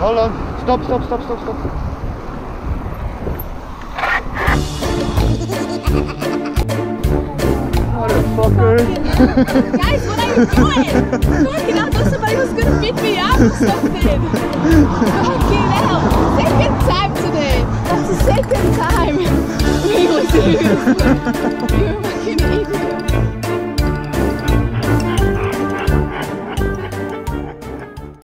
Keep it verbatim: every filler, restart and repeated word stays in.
Hold on. Stop, stop, stop, stop, stop. Motherfucker. Guys, what are you doing? Fucking hell, there's somebody who's gonna beat me up or something. Fucking hell. Second time today. That's the second time. Really seriously.